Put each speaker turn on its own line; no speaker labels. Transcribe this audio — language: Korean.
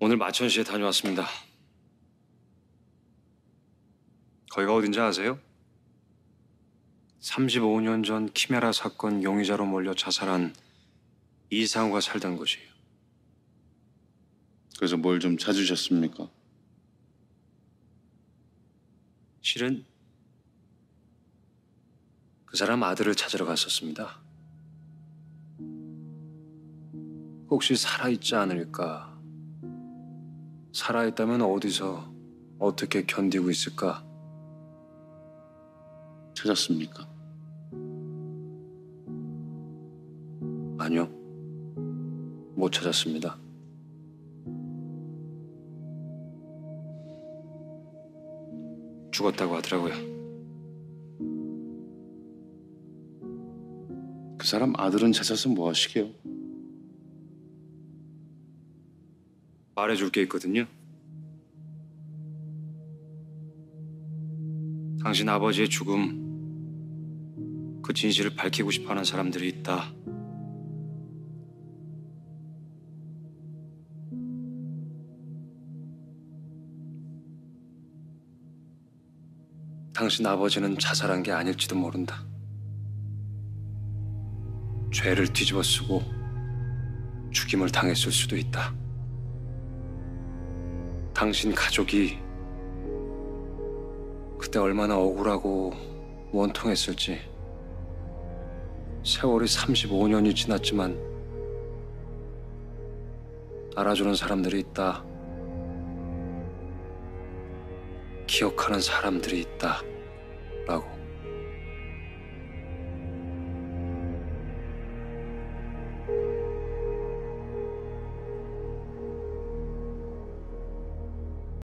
오늘 마천시에 다녀왔습니다. 거기가 어딘지 아세요? 35년 전 키메라 사건 용의자로 몰려 자살한 이상우가 살던 곳이에요.
그래서 뭘 좀 찾으셨습니까?
실은 그 사람 아들을 찾으러 갔었습니다. 혹시 살아있지 않을까? 살아있다면 어디서 어떻게 견디고 있을까?
찾았습니까?
아니요. 못 찾았습니다. 죽었다고 하더라고요.
그 사람 아들은 찾아서 뭐 하시게요?
말해줄 게 있거든요. 당신 아버지의 죽음, 그 진실을 밝히고 싶어하는 사람들이 있다. 당신 아버지는 자살한 게 아닐지도 모른다. 죄를 뒤집어 쓰고 죽임을 당했을 수도 있다. 당신 가족이 그때 얼마나 억울하고 원통했을지. 세월이 35년이 지났지만 알아주는 사람들이 있다. 기억하는 사람들이 있다. 라고.